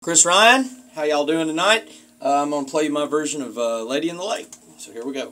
Chris Ryan, how y'all doing tonight? I'm going to play you my version of Lady in the Lake. So here we go.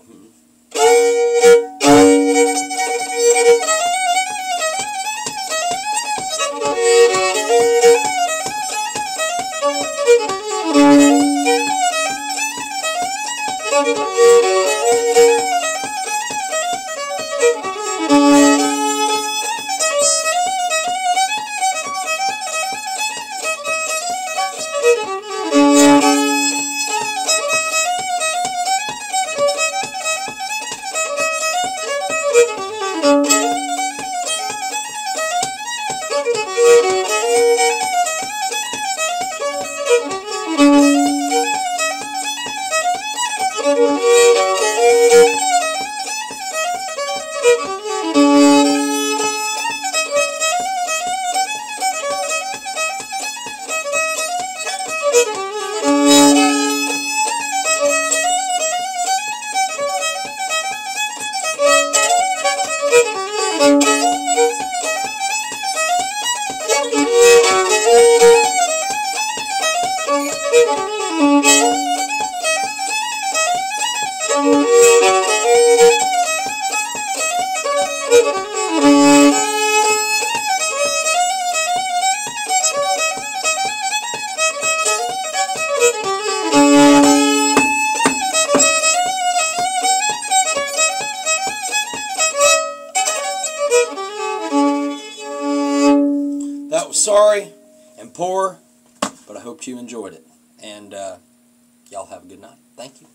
That was sorry and poor, but I hope you enjoyed it. And y'all have a good night. Thank you.